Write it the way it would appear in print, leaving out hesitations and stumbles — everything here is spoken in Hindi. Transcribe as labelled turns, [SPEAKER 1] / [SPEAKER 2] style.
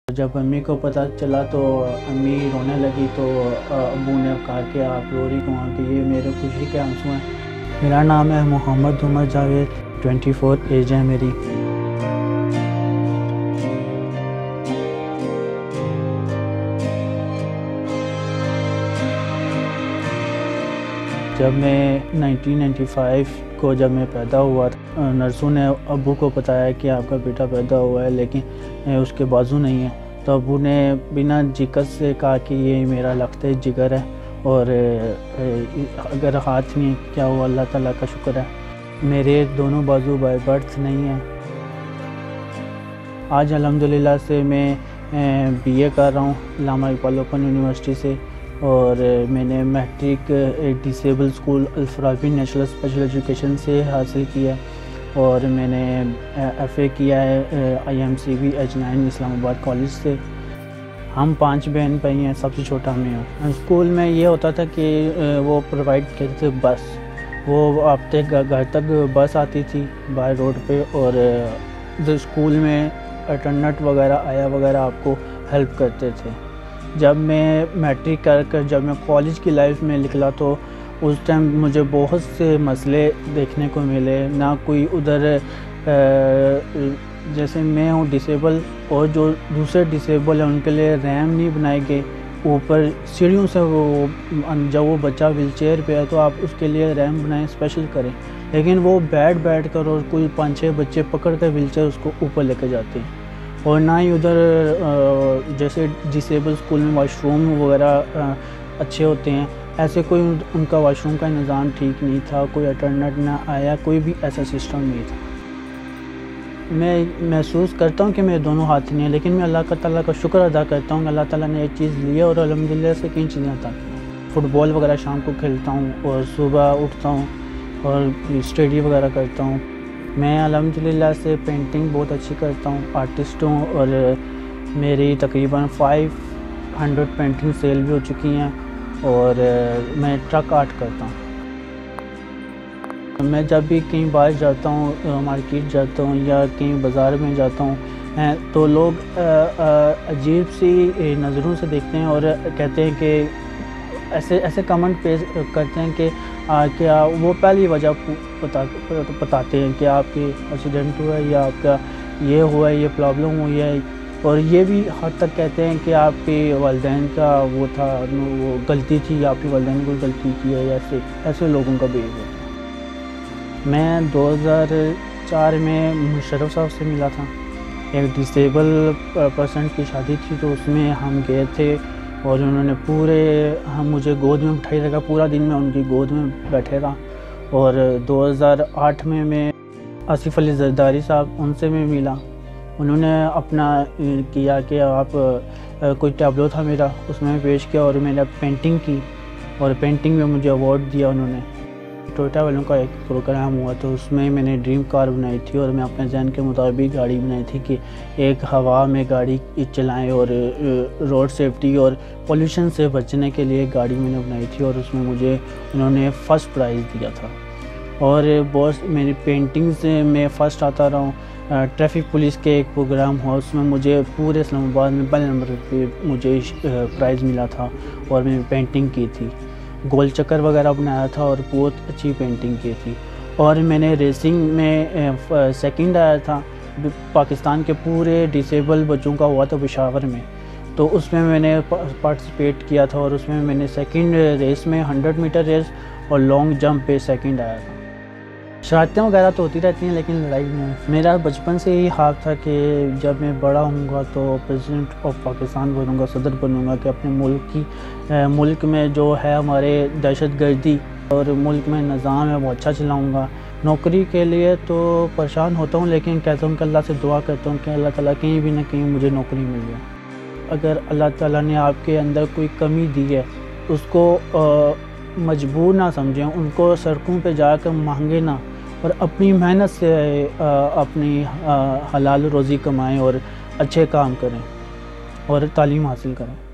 [SPEAKER 1] जब अम्मी को पता चला तो अम्मी रोने लगी, तो अब्बू ने कहा कि आप रो रही क्यों, कि ये मेरे खुशी के आंसू हैं। मेरा नाम है मोहम्मद उमर जावेद, 24 एज है मेरी। जब मैं 1995 को जब मैं पैदा हुआ, नर्सों ने अब्बू को बताया कि आपका बेटा पैदा हुआ है लेकिन उसके बाजू नहीं है। तो अब्बू ने बिना जिक्र से कहा कि ये मेरा लख्ते जिगर है, और अगर हाथ में क्या हुआ अल्लाह ताला का शुक्र है। मेरे दोनों बाजू बाय बर्थ नहीं है। आज अल्हम्दुलिल्लाह से मैं BA कर रहा हूँ अल्लामा इकबाल ओपन यूनिवर्सिटी से, और मैंने matric disable school Al Farabi national special education से हासिल किया, और मैंने FA किया है IMCB H9 इस्लामाबाद कॉलेज से। हम 5 बहन भाई हैं, सबसे छोटा मैं हूँ। स्कूल में ये होता था कि वो प्रोवाइड करते थे बस, वो आपके घर तक बस आती थी बाय रोड पे, और स्कूल में अटेंडेंट वगैरह आया वगैरह आपको हेल्प करते थे। जब मैं मैट्रिक कर जब मैं कॉलेज की लाइफ में निकला तो उस टाइम मुझे बहुत से मसले देखने को मिले। ना कोई उधर जैसे मैं हूँ डिसेबल, और जो दूसरे डिसेबल हैं उनके लिए रैम नहीं बनाए गए। ऊपर सीढ़ियों से जब वो बच्चा व्हीलचेयर पे है तो आप उसके लिए रैम बनाएं, स्पेशल करें, लेकिन वो बैठ कर और कोई 5-6 बच्चे पकड़ कर व्हीलचेयर उसको ऊपर लेकर जाते हैं। और ना ही उधर जैसे डिसेबल स्कूल में वाशरूम वगैरह अच्छे होते हैं, ऐसे कोई उनका वाशरूम का निज़ाम ठीक नहीं था, कोई अटेंडेंट ना आया, कोई भी ऐसा सिस्टम नहीं था। मैं महसूस करता हूँ कि मेरे दोनों हाथ नहीं है, लेकिन मैं अल्लाह ताला का शुक्र अदा करता हूँ कि अल्लाह ताला ने एक चीज़ ली है, और अल्हम्दुलिल्लाह से कई चीज़ें अता की। फ़ुटबॉल वगैरह शाम को खेलता हूँ, और सुबह उठता हूँ और स्टडी वगैरह करता हूँ। मैं अल्हम्दुलिल्लाह से पेंटिंग बहुत अच्छी करता हूँ, आर्टिस्ट हूँ, और मेरी तकरीबन 500 पेंटिंग सेल भी हो चुकी हैं, और मैं ट्रक आर्ट करता हूँ। मैं जब भी कहीं बाहर जाता हूँ, मार्केट जाता हूँ या कहीं बाज़ार में जाता हूँ, तो लोग अजीब सी नज़रों से देखते हैं और कहते हैं कि ऐसे कमेंट पेश करते हैं कि क्या वो पहली वजह बताते हैं कि आपके एक्सीडेंट हुआ है या आपका ये हुआ है, ये प्रॉब्लम हुई है, और ये भी हद तक कहते हैं कि आपके वालिदैन का वो था, वो गलती थी, आपके वालिदैन को गलती की है। ऐसे लोगों का बिहेव होता है। मैं 2004 में मुशर्रफ साहब से मिला था। एक डिसेबल पर्सन की शादी थी, तो उसमें हम गए थे, और उन्होंने मुझे गोद में उठाई रखा, पूरा दिन मैं उनकी गोद में बैठे रहा। और 2008 में मैं आसिफ अली जरदारी साहब, उनसे मैं मिला। उन्होंने अपना किया कि आप कोई टैबलो था मेरा, उसमें पेश किया, और मैंने पेंटिंग की, और पेंटिंग में मुझे अवार्ड दिया उन्होंने। टोयोटा वालों का एक प्रोग्राम हुआ, तो उसमें मैंने ड्रीम कार बनाई थी, और मैं अपने जहन के मुताबिक गाड़ी बनाई थी कि एक हवा में गाड़ी चलाएं, और रोड सेफ्टी और पोल्यूशन से बचने के लिए गाड़ी मैंने बनाई थी, और उसमें मुझे उन्होंने फ़र्स्ट प्राइज़ दिया था। और बहुत मेरी पेंटिंग से मैं फ़र्स्ट आता रहा हूँ। ट्रैफिक पुलिस के एक प्रोग्राम हुआ, उसमें मुझे पूरे इस्लामाबाद में पहले नंबर पे मुझे प्राइज़ मिला था, और मैंने पेंटिंग की थी, गोल चक्कर वगैरह बनाया था, और बहुत अच्छी पेंटिंग की थी। और मैंने रेसिंग में सेकंड आया था, पाकिस्तान के पूरे डिसेबल बच्चों का हुआ था पेशावर में, तो उसमें मैंने पार्टिसिपेट किया था, और उसमें मैंने सेकंड रेस में 100 मीटर रेस और लॉन्ग जंप पे सेकंड आया था। शरारतें वगैरह तो होती रहती हैं, लेकिन लड़ाई नहीं। मेरा बचपन से ही ख्वाब था कि जब मैं बड़ा होऊंगा तो प्रेसिडेंट ऑफ पाकिस्तान बनूंगा, सदर बनूंगा, कि अपने मुल्क में जो है हमारे दहशतगर्दी और मुल्क में निज़ाम है वो अच्छा चलाऊंगा। नौकरी के लिए तो परेशान होता हूँ, लेकिन कहता हूँ कि अल्लाह से दुआ करता हूँ कि अल्लाह ताला कहीं भी ना कहीं मुझे नौकरी मिल जाए। अगर अल्लाह ताला ने आपके अंदर कोई कमी दी है, उसको मजबूर ना समझें, उनको सड़कों पे जाकर मांगे ना, और अपनी मेहनत से अपनी हलाल रोज़ी कमाएं, और अच्छे काम करें, और तालीम हासिल करें।